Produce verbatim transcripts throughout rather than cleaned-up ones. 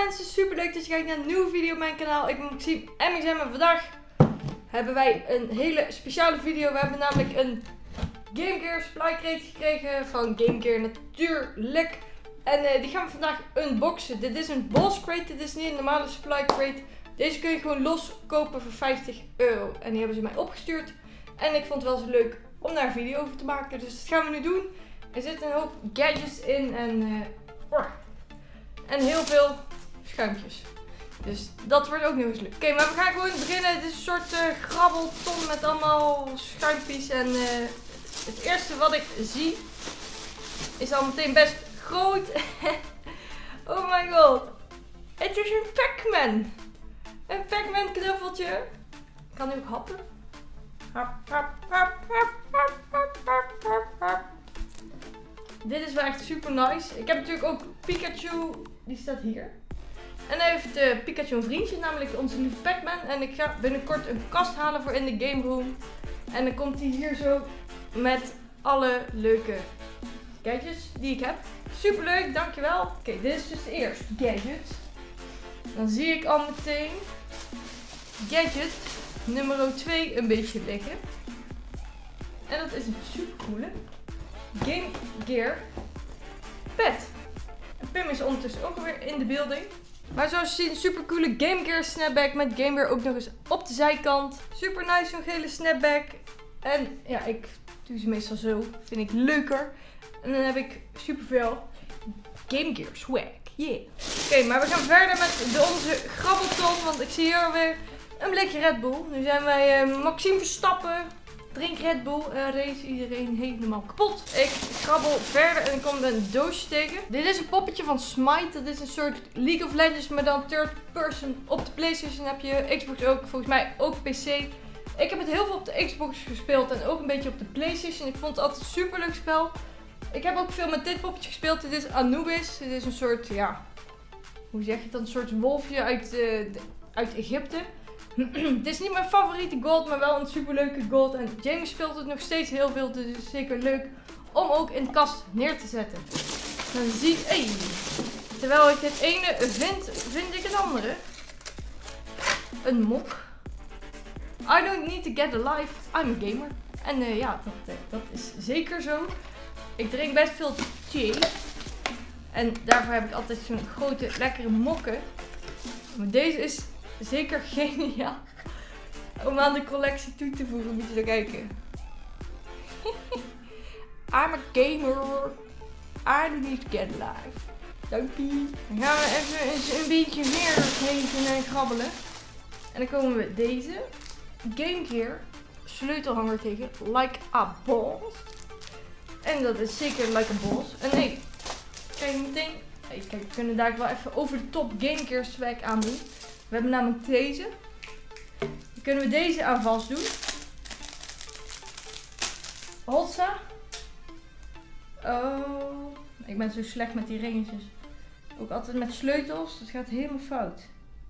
mensen, super leuk dat je kijkt naar een nieuwe video op mijn kanaal. Ik ben Maxime en ik en vandaag hebben wij een hele speciale video. We hebben namelijk een Game Gear supply crate gekregen van Game Gear natuurlijk. En uh, die gaan we vandaag unboxen. Dit is een boss crate, dit is niet een normale supply crate. Deze kun je gewoon los kopen voor vijftig euro. En die hebben ze mij opgestuurd. En ik vond het wel zo leuk om daar een video over te maken. Dus dat gaan we nu doen. Er zitten een hoop gadgets in en, uh, oh, en heel veel schuimpjes. Dus dat wordt ook nog eens leuk. Oké, okay, maar we gaan gewoon beginnen. Het is een soort uh, grabbelton met allemaal schuimpjes. En uh, het eerste wat ik zie is al meteen best groot. Oh my god. Het is een Pac-Man. Een Pac-Man knuffeltje. Ik kan nu ook happen. Hap, hap, hap, hap, hap, hap, hap, hap, hap. Dit is wel echt super nice. Ik heb natuurlijk ook Pikachu. Die staat hier. En dan heeft uh, Pikachu een vriendje, namelijk onze lieve Pac-Man. En ik ga binnenkort een kast halen voor in de game room. En dan komt hij hier zo met alle leuke gadgets die ik heb. Super leuk, dankjewel. Oké, okay, dit is dus de eerste gadget. Dan zie ik al meteen gadget nummer twee een beetje liggen. En dat is een super coole Game Gear pet. En Pim is ondertussen ook alweer in de building. Maar zoals je ziet, een super coole Game Gear snapback met Game Gear ook nog eens op de zijkant. Super nice, zo'n gele snapback. En ja, ik doe ze meestal zo. Vind ik leuker. En dan heb ik super veel Game Gear swag. Yeah. Oké, okay, maar we gaan verder met de, onze grabbelton. Want ik zie hier alweer een blikje Red Bull. Nu zijn wij uh, Maxime Verstappen. Drink Red Bull en race iedereen helemaal kapot. Ik krabbel verder en ik kom een doosje tegen. Dit is een poppetje van Smite. Dat is een soort League of Legends, maar dan third person. Op de PlayStation heb je, Xbox ook, volgens mij ook P C. Ik heb het heel veel op de Xbox gespeeld en ook een beetje op de PlayStation. Ik vond het altijd een super leuk spel. Ik heb ook veel met dit poppetje gespeeld. Dit is Anubis. Dit is een soort, ja, hoe zeg je het dan? Een soort wolfje uit, uh, de, uit Egypte. Het is niet mijn favoriete gold, maar wel een superleuke gold. En Jamie speelt het nog steeds heel veel, dus het is zeker leuk om ook in de kast neer te zetten. Dan zie ik, hey, terwijl ik het ene vind, vind ik het andere. Een mok. I don't need to get alive, I'm a gamer. En uh, ja, dat, uh, dat is zeker zo. Ik drink best veel thee. En daarvoor heb ik altijd zo'n grote, lekkere mokken. Maar deze is zeker geniaal om aan de collectie toe te voegen. Moet je er kijken. I'm a gamer. I don't need to get alive. Dankie. Dan gaan we even eens een beetje meer heen en grabbelen. En dan komen we deze Game Gear sleutelhanger tegen. Like a boss. En dat is zeker like a boss. En nee, kijk meteen. Hey, kijk, we kunnen daar wel even over de top Game Gear swag aan doen. We hebben namelijk deze. Dan kunnen we deze aan vast doen. Hotsa. Oh. Ik ben zo slecht met die ringetjes. Ook altijd met sleutels. Dat gaat helemaal fout.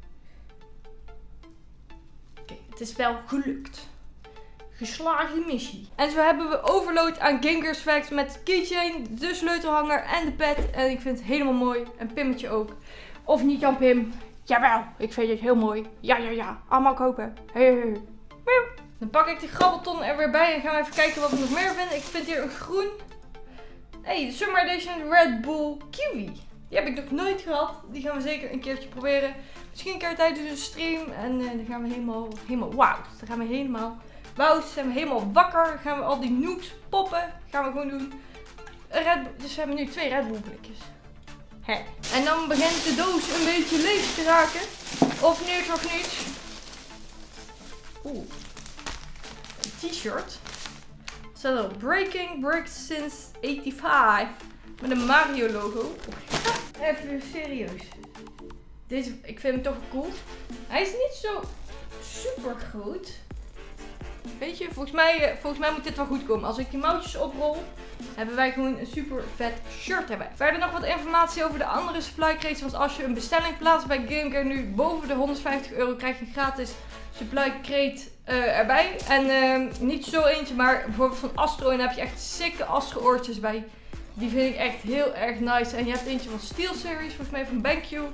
Oké, okay, het is wel gelukt. Geslaagde missie. En zo hebben we overload aan Game Gear swags met keychain, de sleutelhanger en de pet. En ik vind het helemaal mooi. En Pimmetje ook. Of niet Jan Pim. Jawel, ik vind het heel mooi. Ja, ja, ja. Allemaal kopen. Hey, hey. Dan pak ik die grabbelton er weer bij en gaan we even kijken wat ik nog meer vind. Ik vind hier een groen. Hey, de Summer Edition Red Bull Kiwi. Die heb ik nog nooit gehad. Die gaan we zeker een keertje proberen. Misschien een keer tijdens een stream. En uh, dan gaan we helemaal, helemaal wauw. Dan gaan we helemaal wauw. Zijn we helemaal wakker. Dan gaan we al die noobs poppen. Gaan we gewoon doen. Red Bull, dus we hebben nu twee Red Bull blikjes. Hey. En dan begint de doos een beetje leeg te raken. Of niet, of niet. Oeh. Een t-shirt. Zo, Breaking Bricks since vijfennegentig. Met een Mario logo. Even serieus. Deze, ik vind hem toch cool. Hij is niet zo super groot. Weet je, volgens mij, volgens mij moet dit wel goed komen. Als ik die mouwtjes oprol, hebben wij gewoon een super vet shirt erbij. Verder nog wat informatie over de andere supply crates. Want als je een bestelling plaatst bij Game Gear nu boven de honderdvijftig euro, krijg je een gratis supply crate uh, erbij. En uh, niet zo eentje, maar bijvoorbeeld van Astro. En daar heb je echt sikke Astro oortjes bij. Die vind ik echt heel erg nice. En je hebt eentje van Steel Series, volgens mij van BenQ.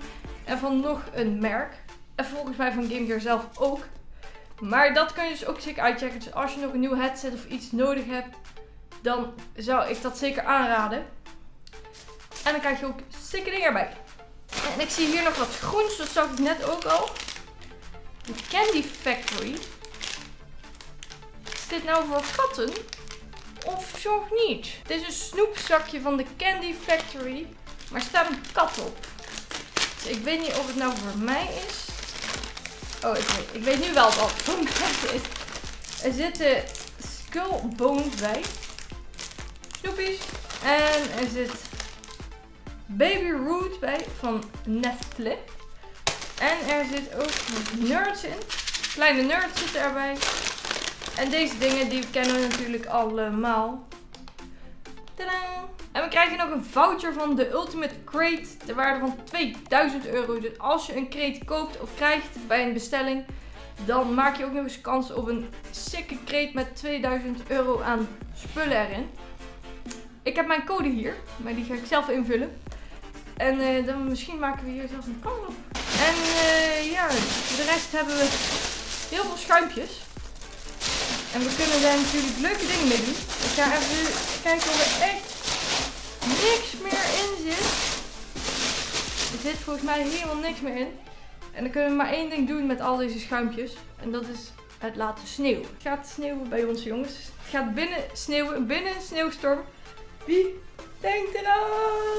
En van nog een merk. En volgens mij van Game Gear zelf ook. Maar dat kun je dus ook zeker uitchecken. Dus als je nog een nieuw headset of iets nodig hebt, dan zou ik dat zeker aanraden. En dan krijg je ook stikke dingen erbij. En ik zie hier nog wat groens, dat zag ik net ook al. De Candy Factory. Is dit nou voor katten? Of zo niet? Het is een snoepzakje van de Candy Factory. Maar er staat een kat op. Dus ik weet niet of het nou voor mij is. Oh, ik weet, ik weet nu wel wat het voor mij is. Er zitten Skull Bones bij. Snoepies. En er zit Baby Root bij van Nestle. En er zit ook nog nerds in. Kleine nerds zitten erbij. En deze dingen die kennen we natuurlijk allemaal. Tadaa! En we krijgen nog een voucher van de Ultimate Crate ter waarde van tweeduizend euro. Dus als je een crate koopt of krijgt bij een bestelling, dan maak je ook nog eens kans op een sikke crate met tweeduizend euro aan spullen erin. Ik heb mijn code hier, maar die ga ik zelf invullen. En uh, dan misschien maken we hier zelfs een kan op. En uh, ja, voor de rest hebben we heel veel schuimpjes. En we kunnen daar natuurlijk leuke dingen mee doen. Ik ga even kijken of er echt niks meer in zit. Er zit volgens mij helemaal niks meer in. En dan kunnen we maar één ding doen met al deze schuimpjes. En dat is het laten sneeuwen. Het gaat sneeuwen bij ons, jongens. Het gaat binnen sneeuwen, binnen een sneeuwstorm. Wie denkt eraan?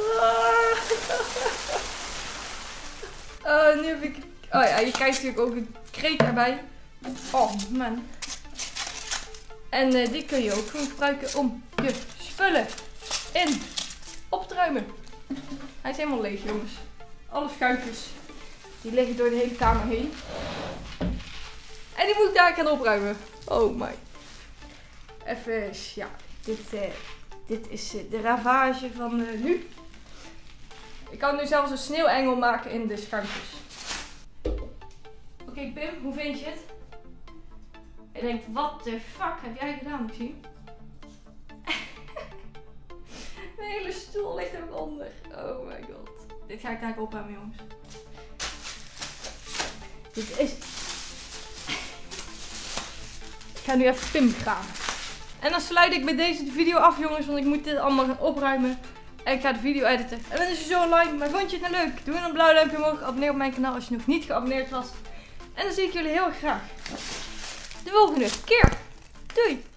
Oh, nu heb ik... Oh ja, je krijgt natuurlijk ook een kreet erbij. Oh man. En uh, die kun je ook gewoon gebruiken om je spullen in op te ruimen. Hij is helemaal leeg, jongens. Alle schuifjes die liggen door de hele kamer heen. En die moet ik daar gaan opruimen. Oh my. Even, ja, dit, uh, dit is uh, de ravage van uh, nu. Ik kan nu zelfs een sneeuwengel maken in de schuifjes. Oké okay, Pim, hoe vind je het? Je denkt, wat de fuck heb jij gedaan, moet ik zien? Mijn hele stoel ligt er ook onder. Oh my god. Dit ga ik daar opruimen, jongens. Dit is... Ik ga nu even Pim gaan. En dan sluit ik met deze video af, jongens, want ik moet dit allemaal gaan opruimen. En ik ga de video editen. En dan is je zo online. Maar vond je het nou leuk? Doe dan een blauw duimpje omhoog. Abonneer op mijn kanaal als je nog niet geabonneerd was. En dan zie ik jullie heel graag de volgende keer. Doei!